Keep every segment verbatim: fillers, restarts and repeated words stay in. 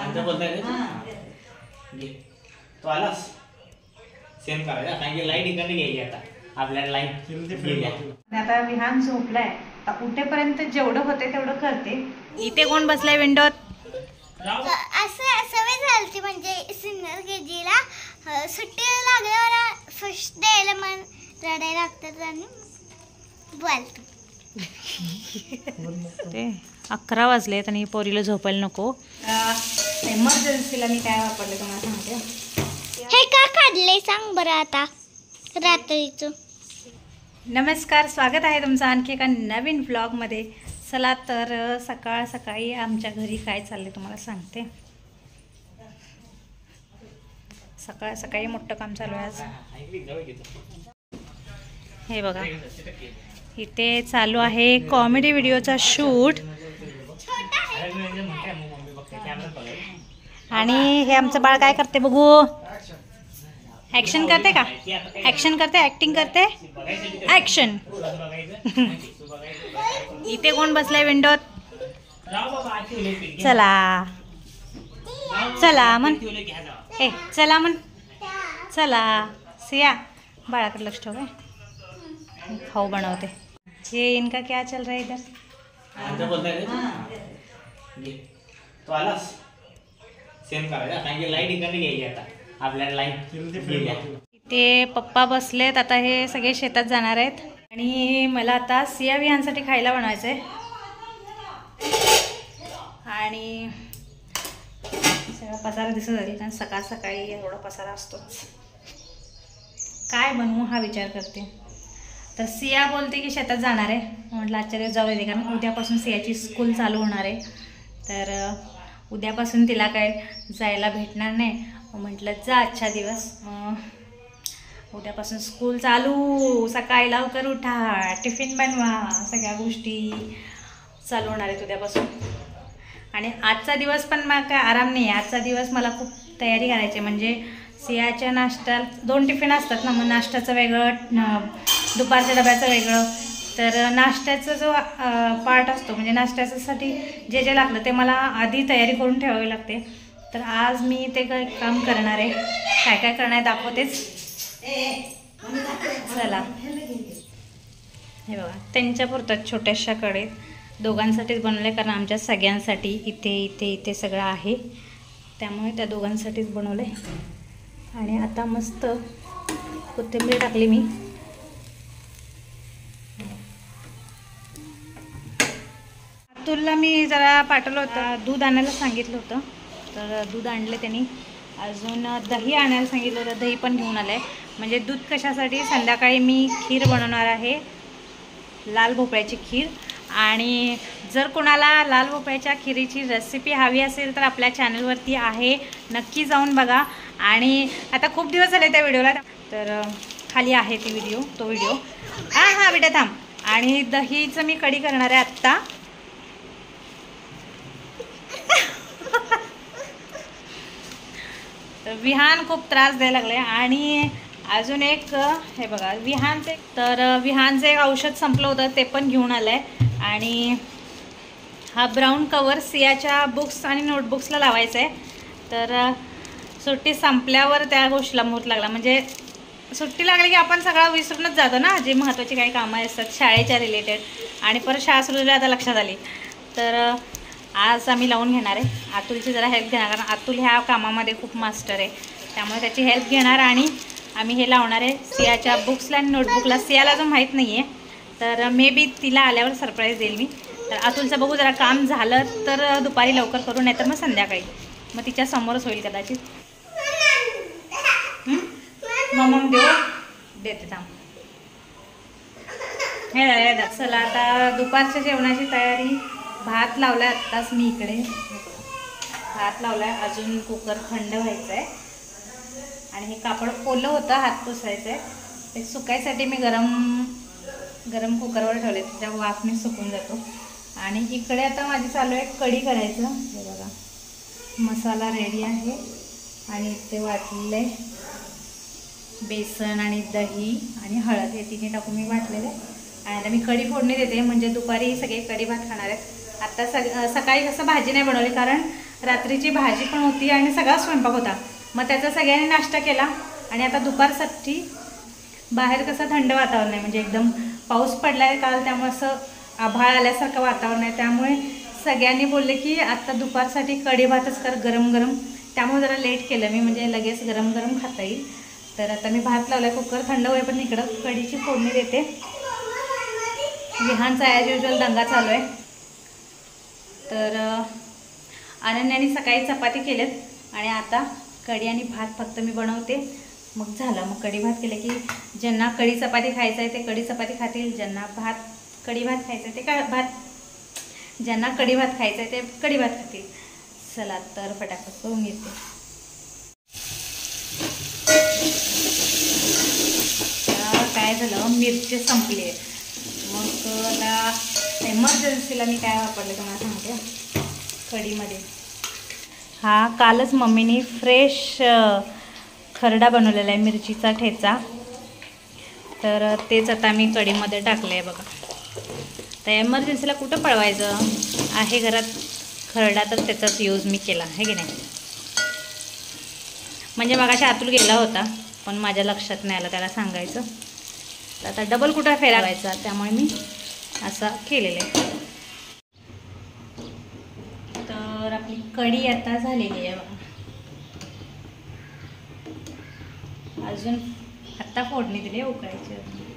आता बोलताय घे तो आलास सेम करायचा कारण की लाईट इकडे घ्यायची आता आपल्याला लाईट आता विहान झोपलाय उठेपर्यंत जेवढं होते तेवढं करते. इथे कोण बसलाय विंडोत? असं सवय झाली म्हणजे सिनियर के जीला सुट्टी लागल्यावर फर्स्ट डेला मन रडायला लागतात आणि बोलतो. ते अकरा वाजलेत आणि पोरीला झोपायला नको. एमर्जन्सीला मी काय वापरले तुम्हाला सांगते. हे का काढले सांग बरं आता रात्रीचं. नमस्कार, स्वागत आहे तुमचं आणखी एका नवीन व्लॉगमध्ये. चला तर सकाळ सकाळी आमच्या घरी काय चालले तुम्हाला सांगते. सकाळ सकाळी मोठं काम चालू आहे आज. हे बघा इथे चालू आहे कॉमेडी व्हिडिओचा शूट आणि हे आमचं बाळ काय करते बघू. ऍक्शन करते का? ऍक्शन करते, ऍक्टिंग करते, ऍक्शन. इथे कोण बसलाय विंडोत? चला चला म्हण, ए चला म्हण, चला. सिया बाळाकडे लक्ष ठेव. खाऊ बनवते. ये इनका क्या चल रहा है इधर? आता बोलताय घे तो आलास सेम करायचा कारण की लाईट इकडे घ्यायची आता आपल्याला लाईट. ते पप्पा बसलेत. आता हे सगळे शेतात जाणार आहेत आणि मला आता सिया विहानसाठी खायला बनवायचं आहे आणि सगळा पसारा दिसत झाली कारण सकाळ सकाळी एवढा पसारा असतोच. काय बनवू हा विचार करते. तर सिया बोलते की शेतात जाणार आहे. म्हटलं आजच्या दिवस जाऊ दे कारण उद्यापासून सियाची स्कूल चालू होणार आहे. तर उद्यापासून तिला काय जायला भेटणार नाही. म्हटलं जा आजच्या दिवस, उद्यापासून स्कूल चालू, सकाळी लवकर उठा, टिफिन बनवा, सगळ्या गोष्टी चालू होणार आहेत उद्यापासून. आणि आजचा दिवस पण मला काय आराम नाही आहे. आजचा दिवस मला खूप तयारी करायची. म्हणजे सियाच्या नाश्ता दोन टिफिन असतात ना, मग नाश्त्याचं वेगळं, दुपारच्या डब्याचं वेगळं. तर नाश्त्याचा जो पार्ट असतो म्हणजे नाश्त्यासाठी जे जे लागलं ते मला आधी तयारी करून ठेवावी लागते. तर आज मी ते काही काम करणार आहे. काय काय करणार आहे दाखवतेच. चला हे बघा त्यांच्या पुरतात छोट्याशा कडे दोघांसाठीच बनवले कारण आमच्या सगळ्यांसाठी इथे इथे इथे सगळं आहे त्यामुळे त्या दोघांसाठीच बनवले. आणि आता मस्त कोथिंबीर टाकली मी. अतुलला मी जरा पाठवलं होतं, दूध आणायला सांगितलं होतं तर दूध आणलं त्यांनी. अजून दही आणायला सांगितलं होतं, दही पण घेऊन आलं आहे. म्हणजे दूध कशासाठी, संध्याकाळी मी खीर बनवणार आहे, लाल भोपळ्याची खीर. आणि जर कोणाला लाल भोपळ्याच्या खिरीची रेसिपी हवी असेल तर आपल्या चॅनलवरती आहे, नक्की जाऊन बघा. आणि आता खूप दिवस झाले त्या व्हिडिओला, तर खाली आहे ती व्हिडिओ, तो व्हिडिओ. हां हां बेटा थांब. आणि दहीचं मी कढी करणार आहे आत्ता. विहान खूप त्रास द्यायला लागले. आणि अजून एक हे बघा विहानचे, तर विहानचं एक औषध संपलं होतं ते पण घेऊन आलं आहे. आणि हा ब्राऊन कवर सियाच्या बुक्स आणि नोटबुक्सला लावायचा आहे. तर सुट्टी संपल्यावर त्या गोष्टीला मुहूर्त लागला. म्हणजे सुट्टी लागली की आपण सगळं विसरूनच जातो ना, जे महत्त्वाची काही कामं असतात शाळेच्या रिलेटेड. आणि परत शाळा सुरू झाली आता लक्षात आली. तर आज आम्ही लावून घेणार आहे. अतुलची जरा हेल्प घेणार कारण अतुल ह्या कामामध्ये खूप मास्टर आहे, त्यामुळे त्याची हेल्प घेणार. आणि आम्ही हे लावणार आहे सियाच्या बुक्सला आणि नोटबुकला. सियाला अजून माहीत नाही आहे, तर मे बी तिला आल्यावर सरप्राईज देईल मी. तर अतुलचं बघू जरा काम झालं तर दुपारी लवकर करू, नाही तर मग संध्याकाळी, मग तिच्या समोरच होईल कदाचित. मग देऊ देते थांब. हे झालं. चला आता दुपारच्या जेवणाची तयारी. भात लावला आहे आत्ताच मी इकडे, भात लावला आहे. अजून कुकर थंड व्हायचं आहे. आणि हे कापड ओलं होतं, हात पुसायचं आहे. ते सुकायसाठी मी गरम गरम कुकरवर ठेवले, त्याच्या वाफने सुकून जातो. आणि इकडे आता माझी चालू आहे कढी करायचं. हे बघा मसाला रेडी आहे. आणि इथे वाटलेलं आहे बेसन आणि दही आणि हळद, हे तिन्ही टाकून मी वाटलेलं आहे. आणि आता मी कढी फोडणी देते, म्हणजे दुपारी सगळे कढी भात खाणार आहेत. आता सग सकाळी कसं भाजी नाही बनवली कारण रात्रीची भाजी पण होती आणि सगळा स्वयंपाक होता. मग त्याचा सगळ्यांनी नाश्ता केला आणि आता दुपारसाठी बाहेर कसं थंड वातावरण आहे, म्हणजे एकदम पाऊस पडला आहे काल, त्यामुळे असं आभाळ आल्यासारखं वातावरण आहे. त्यामुळे सगळ्यांनी बोलले की आता दुपारसाठी कढी भातच कर गरम गरम. त्यामुळे जरा लेट केलं मी, म्हणजे लगेच गरम गरम खाता येईल. तर आता मी भात लावला आहे, कुकर थंड होईपर्यंत इकडं कढीची फोडणी देते. विहानचा ॲज युजल दंगा चालू आहे. तर अनन्याने सकाळी चपाती केलेत आणि आता कढी आणि भात फक्त मी बनवते, मग झालं. मग कढी भात केले की ज्यांना कढी चपाती खायचं आहे ते कढी चपाती खातील, ज्यांना भात कढी भात खायचं आहे ते का भात ज्यांना कढी भात खायचं आहे ते कढी भात खातील. चला तर फटाफट करून घेते. काय झालं, मिरची संपली आहे. मग आता एमर्जन्सीला मी काय वापरले तुम्हाला सांगते. कढीमध्ये हा कालच मम्मीनी फ्रेश खरडा बनवलेला आहे, मिरचीचा ठेचा. तर तेच आता मी कढीमध्ये टाकलं आहे बघा. तर एमर्जन्सीला कुठं पळवायचं आहे, घरात खरडा तर त्याचाच यूज मी केला आहे की नाही. म्हणजे मगाशी आतूल गेला होता पण माझ्या लक्षात नाही आलं त्याला सांगायचं. तर आता डबल कुठं फेरावायचा, त्यामुळे मी असं केलेलं आहे. तर आपली कढी आता झालेली आहे बघा. अजून आत्ता फोडणी दिली उकळायची.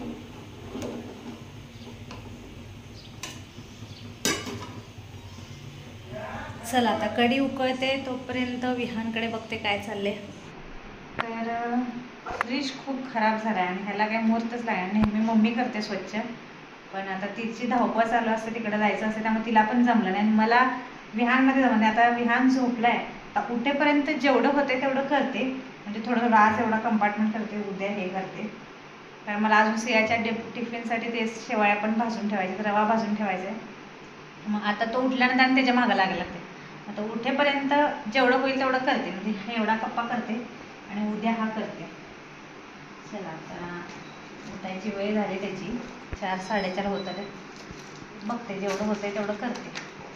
चला आता कढी उकळते तोपर्यंत विहानकडे बघते काय चाललंय. तर फ्रीज खूप खराब झाला आहे आणि ह्याला काही मुहूर्तच लागला. नेहमी मम्मी करते स्वच्छ, पण आता तिची धावपळ चालू असते, तिकडे जायचं असते, त्यामुळे तिला पण जमलं नाही आणि मला विहानमध्ये जमलं नाही. आता विहान झोपलाय, आता उठेपर्यंत जेवढं होते तेवढं करते, म्हणजे थोडं थोडं आज एवढा कंपार्टमेंट करते, उद्या हे करते. कारण मला अजून सियाच्या डे टिफिनसाठी ते शेवाळ्या पण भाजून ठेवायचे, रवा भाजून ठेवायचा आहे. मग आता तो उठल्यानंतर आणि त्याच्या मागं लागेल लागते. आता उठेपर्यंत जेवढं होईल तेवढं करते, म्हणजे एवढा कप्पा करते आणि उद्या हा करते. चला आता उठायची वेळ झाली त्याची, चार साडेचार होतात. बघते जेवढं होतं तेवढं करते.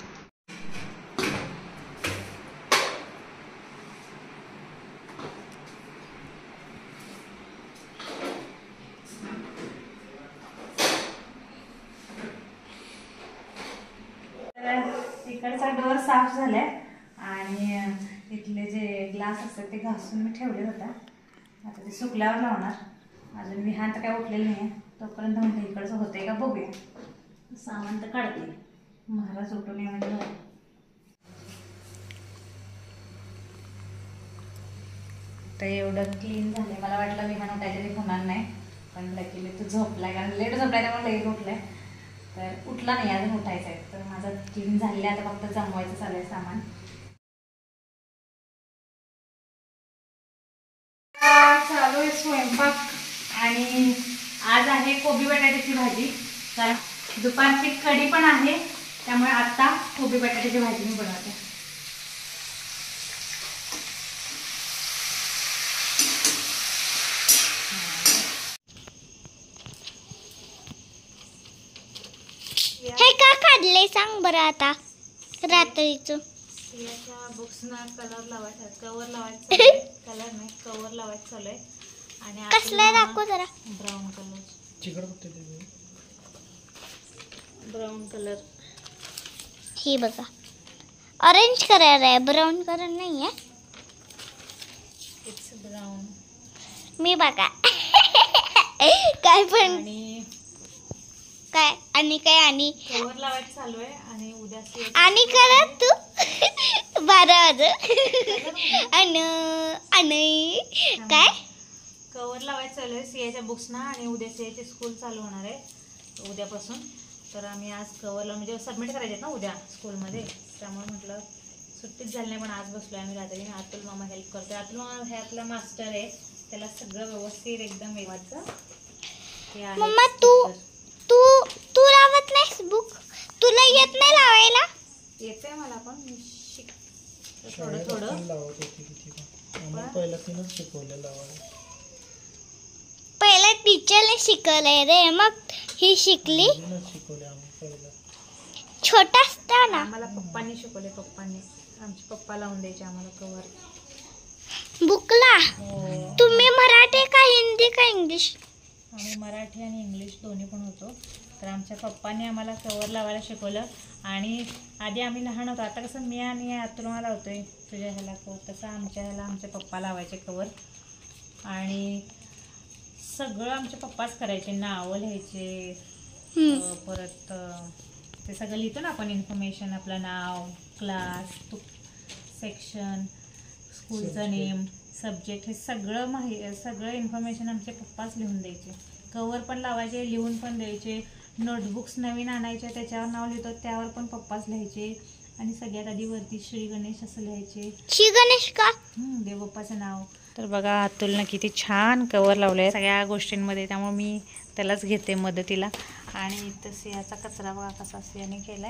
इकडचा डोअर साफ झालाय आणि इथले जे ग्लास असतात ते घासून मी ठेवले होता. आता ते सुकल्यावर लावणार. अजून विहान तर काय उठलेलं नाही आहे, तोपर्यंत म्हणते इकडचं होतंय का बघूया. सामान तर काढते, महाराज उठून ये म्हणजे. तर एवढं क्लीन झालंय. मला वाटलं विहान उठायचं ते होणार नाही, पण लकीली तू झोपलाय, कारण लेट झोपलाय त्यामुळे लेट उठलाय. तर उठला नाही, अजून उठायचं आहे. तर माझं क्लीन झालेलं आहे, आता फक्त जमवायचं चालू आहे सामान. चालू आहे स्वयंपाक आणि आज आहे कोबी बटाट्याची भाजी. तर दुपारची कढी पण आहे, त्यामुळे आता कोबी बटाट्याची भाजी मी बनवते. हे का काढले सांग बरं आता रात्रीचं. याच्या बुक्सना कलर लावायचा, कवर लावायचं, कलर नाही कवर लावायचं चालू आहे. आणि कसला दाखव जरा. Brown colour, brown colour. ही बघा ऑरेंज कलर आहे, ब्राऊन कलर नाही आहे. It's brown. मी बघा काय पण आणि काय आणि काय आणि कवर लावायचं चालू आहे. आणि उद्या आणि करत तू बारा वाजून आणि आणि काय कवर लावायचं चालू आहे सियाच्या बुक्सना. आणि उद्या सियाची स्कूल चालू होणार आहे उद्यापासून. तर आम्ही आज कवरला म्हणजे सबमिट करायचे आहेत ना उद्या स्कूलमध्ये, त्यामुळे म्हटलं सुट्टीच झाली नाही, पण आज बसलो आम्ही रात्री. अतुल मामा हेल्प करतो. अतुल मामा हे आपला मास्टर आहे, त्याला सगळं व्यवस्थित एकदम येवायचं. मम्मा तू तू तू लावत नाहीस बुक, तुला येत नाही लावायला. येते मला पण, मी शिक थोडं थोडं. पहिला टीचरने शिकवलंय रे, मग ही शिकली. छोटा असताना मला पप्पांनी शिकवले, पप्पांनी. आमचे पप्पा लावून द्यायचे आम्हाला कवर. बुकला तुम्ही मराठी का हिंदी का इंग्लिश? आम्ही मराठी आणि इंग्लिश दोन्ही पण होतो. तर आमच्या पप्पांनी आम्हाला कवर लावायला शिकवलं. आणि आधी आम्ही लहान होतो, आता कसं मी आणि अतुलला लावतोय तुझ्या ह्याला कवर, तसं आमच्या ह्याला आमचे पप्पा लावायचे कवर. आणि सगळं आमचे पप्पाच करायचे, नावं लिहायचे, परत ते सगळं लिहितो ना आपण इन्फॉर्मेशन, आपलं नाव, क्लास, सेक्शन, स्कूलचं नेम, सब्जेक्ट, हे सगळं माहि सगळं इन्फॉर्मेशन आमचे पप्पाच लिहून द्यायचे. कवर पण लावायचे, लिहून पण द्यायचे. नोटबुक्स नवीन आणायचे, त्याच्यावर नाव लिहितो त्यावर पण पप्पाच लिहायचे. आणि सगळ्यात आधी वरती श्री गणेश असं लिहायचे. श्री गणेश का? देवबाप्पाचं नाव. तर बघा अतुलनं किती छान कवर लावलंय सगळ्या गोष्टींमध्ये, त्यामुळे मी त्यालाच घेते मदतीला. आणि इथं सियाचा कचरा बघा कसा सियाने केलाय.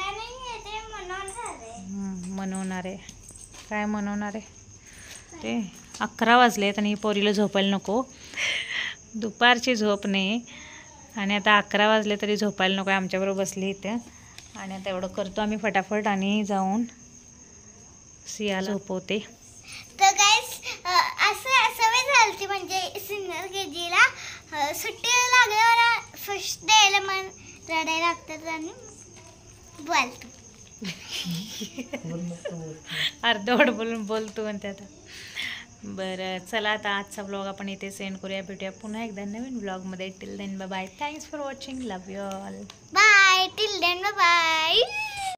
मनवणार आहे. काय मनवणार आहे ते? अकरा वाजलेत आणि पोरीला झोपायला नको, दुपारची झोप नाही. आणि आता अकरा वाजले तरी झोपायला नको, आमच्याबरोबर बसली इथे. आणि आता एवढं करतो आम्ही फटाफट आणि जाऊन सियाला झोपवते. तर गाईस असं सवय झाली म्हणजे सिनियर के जीला सुट्टी लागल्यावर फर्स्ट डेला मन रडायला लागतात आणि बोलतो. अर्धवट बोलून बोलतो म्हणते आता. बरं चला आता आजचा ब्लॉग आपण इथे सेंड करूया. भेटूया पुन्हा एकदा नवीन ब्लॉगमध्ये. Till then bye bye. Thanks for watching. Love you all. Bye. Till then bye.